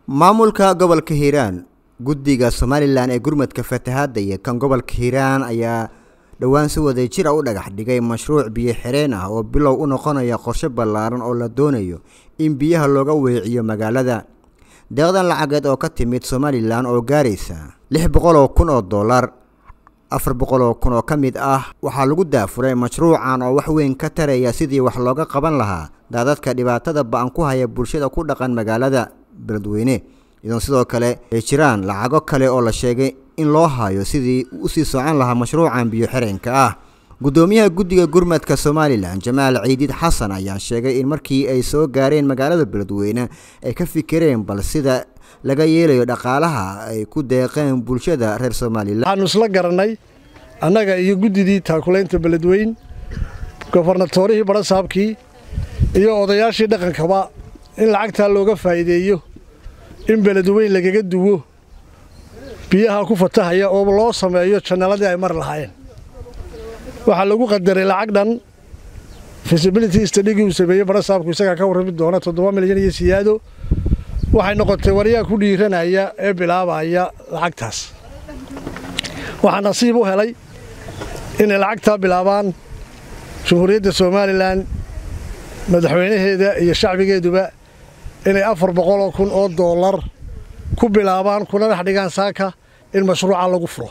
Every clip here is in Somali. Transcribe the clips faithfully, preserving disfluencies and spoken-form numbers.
maamulka gobolka Hiiraan guddiga Somaliland ee gurmadka fatahaadda iyo kan gobolka Hiiraan ayaa dhawaan si wada jir ah u dhagax dhigay mashruuc biyo xireen ah oo bilow u noqonaya qorshe ballaaran oo la doonayo in biyaha looga weeciyo magaalada. deeqdan lacageed oo ka timid Somaliland oo gaaraysa lix boqol oo kun oo dollar afar boqol oo kun oo ka mid ah waxaa lagu daafuray mashruucan oo wax weyn ka taraya sidii wax looga qaban lahaa daadadka dhibaatada ba'an ku haya bulshada ku dhaqan magaalada Beledweyne. iyadoo sidoo kale ay jiraan lacago kale oo la sheegay in loo hayo sidii u sii socon lahaa mashruucan biyo xireenka ah. gudoomiyaha guddiga gurmadka Somaliland Jamaal Ciidid Xasan ayaa sheegay in markii ay soo gaareen magaalada Beledweyne ay ka fikireen bal sida laga yeelayo dhaqaalaha ay ku deeqeen bulshada reer Somaliland. waxaan isla garanay annaga iyo guddidii taakuleynta Beledweyne gobornatorihii barasaabkii iyo odayaashii dhaqankaba in lacagta looga faa'iideeyo in Beledweyne lagaga duwo biyaha ku fatahaya oo loo sameeyo channelada ay mar lahaayeen. waxa lagu qadaray lacag dhan feasibility study uu sameeyay barasaabku isaga ka warrami doona toddoba milyan iyo siyaado. waxay noqotay wariyaha ku dhiiranaya ee bilaabaya lacagtaas. waxaan nasiib u helay in lacagta bilaabaan Jamhuuriyadda Somaliland madaxweynaheeda iyo shacbigeeduba inay afar boqol oo kun oo dollar ku bilaabaan kuna dhex dhigaan saaka in mashruuca lagu furo.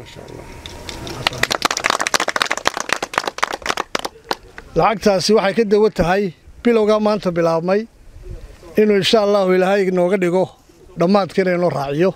lacagtaasi waxay ka dawo tahay bilowga maanta bilaabmay inuu insha Allah Ilaahay nooga dhigo dhamaadkeen inuu raaciyo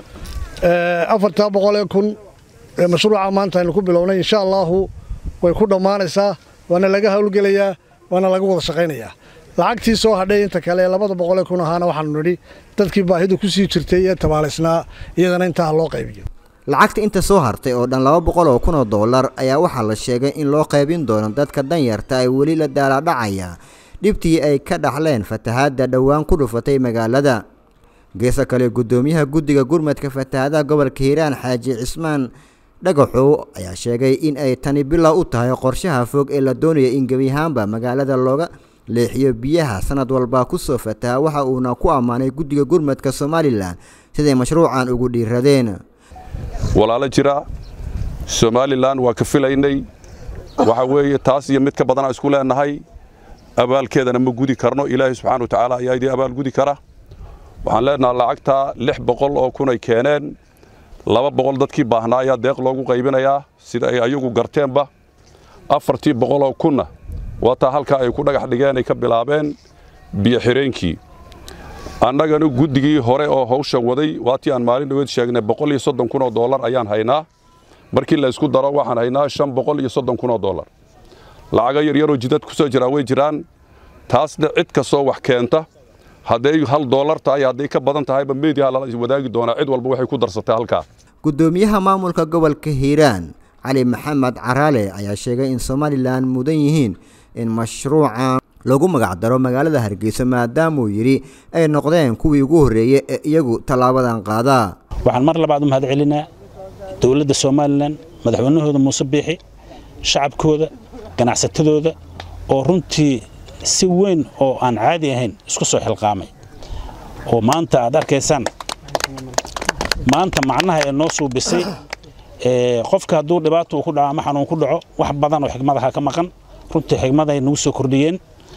ee afar boqol oo kun ee mashruuca maanta aynu ku bilownay insha Allah way ku dhamaanaysaa waana laga hawlgelayaa waana laga wada shaqeynayaa. lacagtii soo hadhay inta kale laba boqol oo kun ahana waxaan nidhi dadkii baahidu ku sii jirtay ee tabaaleysnaa iyadana inta loo qaybiyo. lacagta inta soo hartay oo dhan laba boqol oo kun oo dollar ayaa waxaa la sheegay in loo qaybin doono dadka danyarta ay weli la daala dhacaya dhibtii ay ka dhaxleen fatahaadda dhawaan ku dhufatay magaalada. geesa kale gudoomiyaha guddiga gurmadka fatahaadda gobolka Hiiraan Xaaji Cismaan Dhagaxow ayaa sheegay in ay tani bilow u tahay qorshaha fog ee la doonayo in gebi ahaanba magaalada looga leexiyo biyaha sanad walba ku soo fataha. waxa uuna ku amaanay guddiga gurmadka Somaliland sidii mashruucan ugu dhiiradeen. walaalo jira Somaliland waa ka filaynay waxa weeye taas iyo mid ka badan isku leenahay abaalkeedana ma gudi karno. Ilaahay subhanahu wa ta'ala ayaa idin abaal gudi kara. waxaan leenahay lacagta lix boqol oo kun ay keeneen laba boqol dadkii baahnaa ayaa deeq loogu qaybinayaa sida ay ayagu garteenba. afar boqol oo kunna wata halka ay ku dhagax dhigeen ay ka bilaabeen biyo xireenkii. annagana guddigii hore oo hawsha waday waatii aan maalin dhaweed sheegnay boqol iyo soddon kun oo dollar ayaan haynaa. markii la isku daro waxaan haynaa shan boqol iyo soddon kun oo dollar. lacaga yar yar oo jidad ku soo jira way jiraan. taasna cid ka soo wax keenta haday hal dollar tahay haday ka badan tahay ba media la wadaagi doona cid walba waxay ku darsatay halka. gudoomiyaha maamulka gobolka Hiiraan Cali Maxamed Caraale ayaa sheegay in Somaliland mudan yihiin in mashruucan lagu magac daro magaalada Hargeysa maadaama uu yiri ay noqdeen kuwii ugu horeeyay ee iyagu talaabadan qaada. waxaan mar labaad u mahad celinaa dawladda Somaliland madaxweynahooda Muuse Biixi shacabkooda ganacsatadooda oo runtii si weyn oo aan caadi ahayn isku soo xilqaamay oo maanta aad arkaysaan maanta macnaha ee noo soo bisay ee qofka haduu dhibaato ku dhaco ama xanuun ku dhaco wax badan oo xigmadaha ka maqan runtii xigmadaha nagu soo kordhiyeen.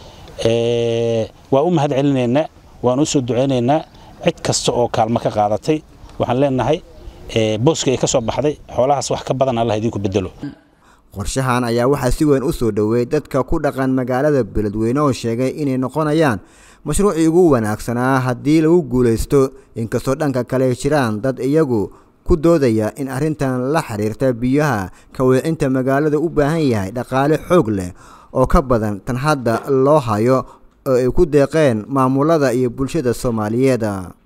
ee waa u mahad celinaynaa waan u soo duceynaynaa cid kasta oo kaalmo ka qaadatay. waxaan leenahay ee booska ay ka soo baxday xoolahaas wax ka badan Allah idinku bedelo. qorshahan ayaa waxaa si weyn u soo dhaweeyay dadka ku dhaqan magaalada Beledweyne oo sheegay inay noqonayaan mashruucii ugu wanaagsanaa haddii lagu guuleysto. inkastoo dhanka kale jiraan dad iyagu ku doodaya in arrintan la xiriirta biyaha ka weecinta magaalada u baahan yahay dhaqaale xoog leh oo ka badan tan hadda loo hayo oo ay ku deeqeen maamulada iyo bulshada Soomaaliyeed.